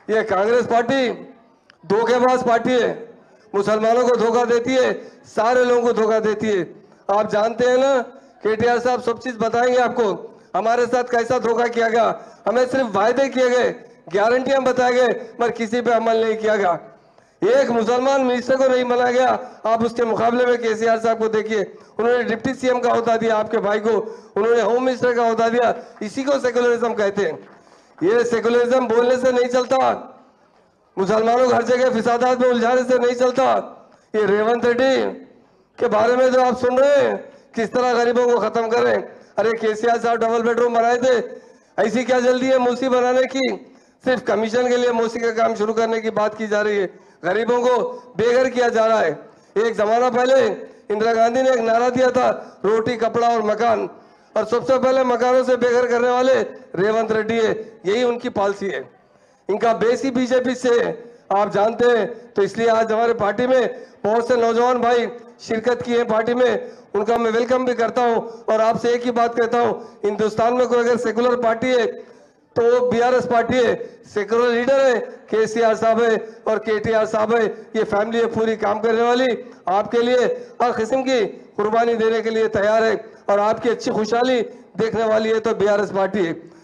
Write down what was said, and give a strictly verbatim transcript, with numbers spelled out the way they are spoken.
ये कांग्रेस पार्टी धोखेबाज पार्टी है, मुसलमानों को धोखा देती है, सारे लोगों को धोखा देती है। आप जानते हैं ना, केटीआर साहब सब चीज बताएंगे आपको, हमारे साथ कैसा धोखा किया गया। हमें सिर्फ वायदे किए गए, गारंटियां बताए गए, पर किसी पे अमल नहीं किया गया। एक मुसलमान मिनिस्टर को नहीं बनाया गया। आप उसके मुकाबले में केसीआर साहब को देखिए, उन्होंने डिप्टी सीएम का ओहदा दिया आपके भाई को, उन्होंने होम मिनिस्टर का ओहदा दिया। इसी को सेकुलरिज्म कहते हैं। ये सेकुलरिज्म बोलने से नहीं चलता, मुसलमानों को हर जगह फिसादात में उलझाने से नहीं चलता। ये रेवंत रेड्डी के बारे में जो आप सुन रहे हैं, किस तरह गरीबों को खत्म करें। अरे केसीआर साहब डबल बेडरूम बनाए थे, ऐसी क्या जल्दी है मूसी बनाने की? सिर्फ कमीशन के लिए मूसी का काम शुरू करने की बात की जा रही है, गरीबों को बेघर किया जा रहा है। एक जमाना पहले इंदिरा गांधी ने एक नारा दिया था, रोटी कपड़ा और मकान, और सबसे पहले मकानों से बेघर करने वाले रेवंत रेड्डी है। यही उनकी पॉलिसी है, इनका बेस ही बीजेपी से है, आप जानते हैं। तो इसलिए आज हमारे पार्टी में बहुत से नौजवान भाई शिरकत की है पार्टी में, उनका मैं वेलकम भी करता हूं। और आपसे एक ही बात कहता हूं, हिंदुस्तान में कोई अगर सेकुलर पार्टी है तो वो बीआरएस पार्टी है। सेकुलर लीडर है केसीआर साहब है और केटीआर साहब है। ये फैमिली है पूरी काम करने वाली, आपके लिए हर किस्म की कुर्बानी देने के लिए तैयार है, और आपकी अच्छी खुशहाली देखने वाली है तो बीआरएस पार्टी है।